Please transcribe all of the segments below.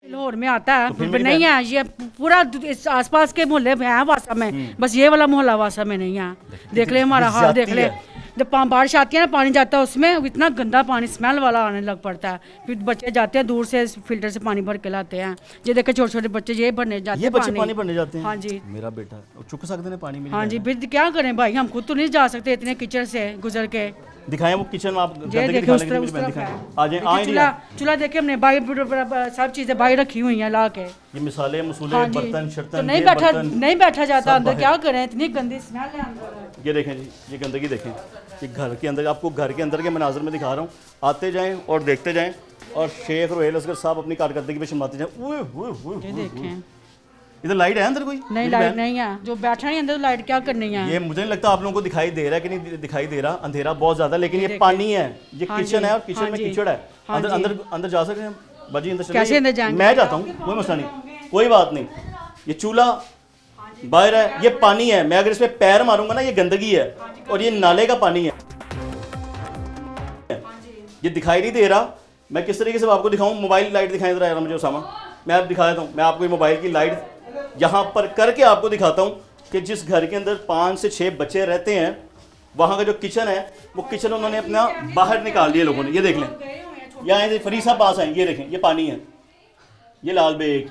लाहौर में आता है तो नहीं है, ये पूरा इस आसपास के मोहल्ले में है वासा में, बस ये वाला मोहल्ला वासा में नहीं है। देख ले हमारा हाल, देख ले जब बारिश आती है ना, पानी जाता है उसमें इतना गंदा पानी स्मेल वाला आने लग पड़ता है। फिर बच्चे जाते हैं दूर से फिल्टर से पानी भर के लाते हैं। ये देखे छोटे छोटे बच्चे ये भरने जाते हैं, पानी भरने जाते हैं। हाँ जी, मेरा बेटा चुक सकते हैं पानी में। हाँ जी, फिर क्या करें भाई, हम खुद तो नहीं जा सकते इतने कीचड़ से गुजर के। दिखाएं वो किचन आप चूल्हा देखे हमने, बाई सब चीजें बाई रखी हुई हैं ला के। ये मिसाले मसूले बर्तन शर्तन, तो नहीं बैठा जाता अंदर, क्या करें इतनी गंदी स्मेल है अंदर। ये देखें जी, ये गंदगी देखें, ये घर के अंदर, आपको घर के अंदर के मनाजर में दिखा रहा हूँ। आते जाएं और देखते जाएं, और शेख रोहेल असगर साहब अपनी कारकर्दगी पे शर्माते जाएं। देखें इधर लाइट है अंदर कोई? नहीं, लाइट नहीं है। जो बैठा है अंदर, लाइट क्या करनी है? ये मुझे नहीं लगता आप लोगों को दिखाई दे रहा है कि नहीं दिखाई दे रहा, अंधेरा बहुत ज्यादा, लेकिन ये पानी है, ये किचन है और किचन में कीचड़ है। अंदर जा सकते हैं बाजी? अंदर कैसे अंदर जाएंगे? मैं जाता हूँ, कोई मसला नहीं, कोई बात नहीं। ये चूल्हा बाहर है, ये पानी है, मैं अगर इस पे पैर मारूंगा ना, ये गंदगी है और ये नाले का पानी है, ये दिखाई नहीं दे रहा। मैं किस तरीके से आपको दिखाऊं? मोबाइल लाइट दिखाई दे रहा है मुझे उसामा, मैं आप दिखा देता हूँ। मैं आपको मोबाइल की लाइट यहाँ पर करके आपको दिखाता हूँ कि जिस घर के अंदर 5 से 6 बच्चे रहते हैं, वहाँ का जो किचन है, वो किचन उन्होंने अपना बाहर निकाल दिया लोगों ने। ये देख लें, यहाँ फरीद साहब पास आए, ये देखें, ये पानी है, ये लाल बेग,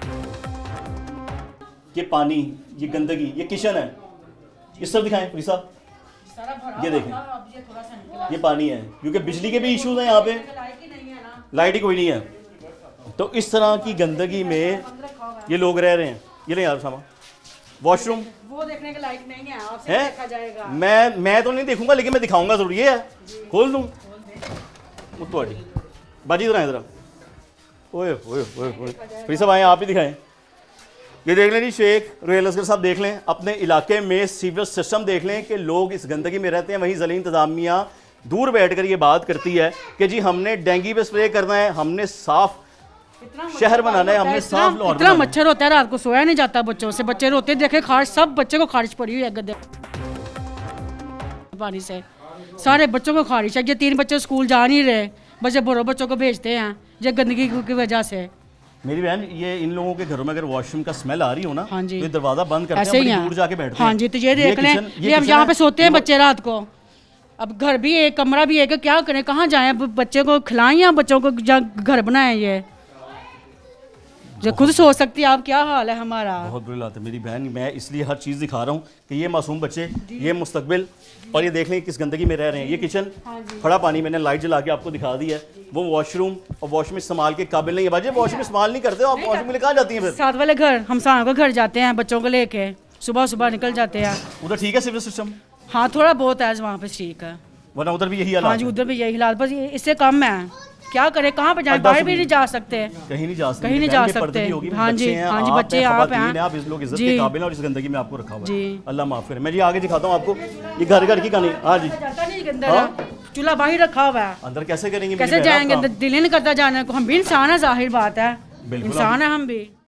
ये पानी, ये गंदगी, ये किचन है। इस तरफ दिखाएं फरीद साहब, ये देखें, ये पानी है, क्योंकि बिजली के भी इश्यूज हैं यहाँ पे, लाइट ही कोई नहीं है। तो इस तरह की गंदगी में ये लोग रह रहे हैं। ये नहीं यार सामा, वॉशरूम वो देखने की लाइट नहीं है, आपसे देखा जाएगा। मैं तो नहीं देखूंगा, लेकिन मैं दिखाऊंगा जरूर। ये है, खोल दूं थोड़ी बाजी इधर इधर, ओए ओए ओए फिर सब आए, आप ही दिखाएं। ये देख लें जी, शेख रोहेल असगर साहब देख लें, अपने इलाके में सीवरेज सिस्टम देख लें कि लोग इस गंदगी में रहते हैं। वहीं ज़िला इंतज़ामिया दूर बैठकर ये बात करती है कि जी हमने डेंगू पे स्प्रे करना है, हमने साफ शहर बनाना है, हमने साफ लाहौर। इतना मच्छर होता है, रात को सोया नहीं जाता बच्चों से, बच्चे रोते देखे, खारिश, सब बच्चे को खारिश पड़ी हुई है गद्दे पानी से, सारे बच्चों को खारिश है। ये 3 बच्चे स्कूल जा नहीं रहे, बच्चे बड़ों बच्चों को भेजते हैं ये गंदगी की वजह से। मेरी बहन, ये इन लोगों के घरों में अगर वॉशरूम का स्मेल आ रही हो ना, हाँ जी, तो दरवाजा बंद करते हैं, दूर जाके बैठते हैं। हाँ जी, तो ये देख लें, ये हम यहाँ पे सोते हैं बच्चे रात को। अब घर भी एक, कमरा भी एक, क्या करें, कहाँ जाएं? बच्चे को खिलाएं या बच्चों को घर बनाएं? ये जो खुद सोच सकती है आप, क्या हाल है हमारा। बहुत बुरी बात है मेरी बहन, मैं इसलिए हर चीज़ दिखा रहा हूँ कि ये मासूम बच्चे, ये मुस्तकबिल, और ये देख लें किस गंदगी में रह रहे हैं। ये किचन, खड़ा पानी, मैंने लाइट जला के आपको दिखा दी है। वो वॉशरूम, और वॉशरूम इस्तेमाल के काबिल नहीं है। बाजी वॉशरूम इस्तेमाल नहीं करते हो आप, वॉशरूम में कहाँ जाती हैं फिर? साथ वाले घर, हम साथ को घर जाते हैं बच्चों को लेके, सुबह सुबह निकल जाते हैं। उधर ठीक है सिविल सिस्टम? हाँ, थोड़ा बहुत है वहाँ पे ठीक है, वरना उधर भी यही हाल। हाँ जी, उधर भी यही हाल, बस इससे कम है। क्या करें, कहाँ पे जाए? बाहर भी नहीं जा सकते, कहीं नहीं जा सकते, कहीं नहीं जा सकते। हाँ जी, हाँ जी, बच्चे आप हैं, आप इस लोग इज्जत के काबिल हैं और इस गंदगी में आपको रखा हुआ है। अल्लाह माफ करे। मैं जी आगे दिखाता हूँ आपको, ये घर की कहानी। हाँ जी, चूल्हा बाहर रखा हुआ है, अंदर कैसे करेंगे, कैसे जाएंगे? दिल नहीं करता जाने को। हम भी इंसान है, जाहिर बात है, इंसान है हम भी।